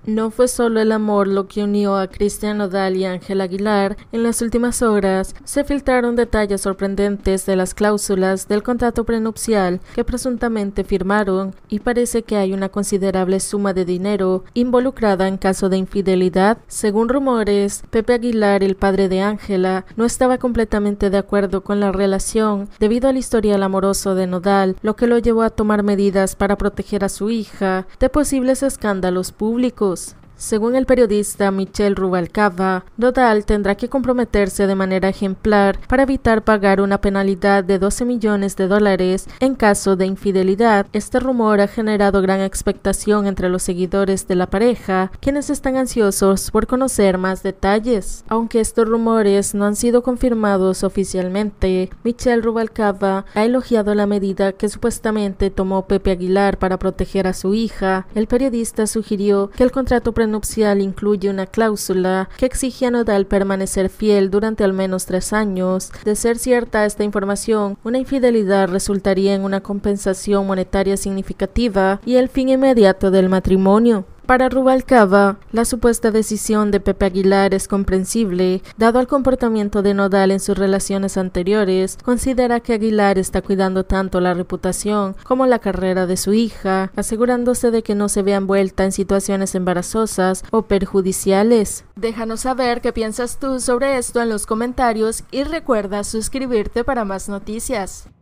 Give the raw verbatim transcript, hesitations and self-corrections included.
No fue solo el amor lo que unió a Cristian Nodal y Ángela Aguilar. En las últimas horas se filtraron detalles sorprendentes de las cláusulas del contrato prenupcial que presuntamente firmaron, y parece que hay una considerable suma de dinero involucrada en caso de infidelidad. Según rumores, Pepe Aguilar, el padre de Ángela, no estaba completamente de acuerdo con la relación debido al historial amoroso de Nodal, lo que lo llevó a tomar medidas para proteger a su hija de posibles escándalos públicos. Según el periodista Michel Rubalcaba, Nodal tendrá que comprometerse de manera ejemplar para evitar pagar una penalidad de doce millones de dólares en caso de infidelidad. Este rumor ha generado gran expectación entre los seguidores de la pareja, quienes están ansiosos por conocer más detalles. Aunque estos rumores no han sido confirmados oficialmente, Michel Rubalcaba ha elogiado la medida que supuestamente tomó Pepe Aguilar para proteger a su hija. El periodista sugirió que el contrato prenupcial incluye una cláusula que exige a Nodal permanecer fiel durante al menos tres años. De ser cierta esta información, una infidelidad resultaría en una compensación monetaria significativa y el fin inmediato del matrimonio. Para Rubalcaba, la supuesta decisión de Pepe Aguilar es comprensible, dado el comportamiento de Nodal en sus relaciones anteriores. Considera que Aguilar está cuidando tanto la reputación como la carrera de su hija, asegurándose de que no se vea envuelta en situaciones embarazosas o perjudiciales. Déjanos saber qué piensas tú sobre esto en los comentarios y recuerda suscribirte para más noticias.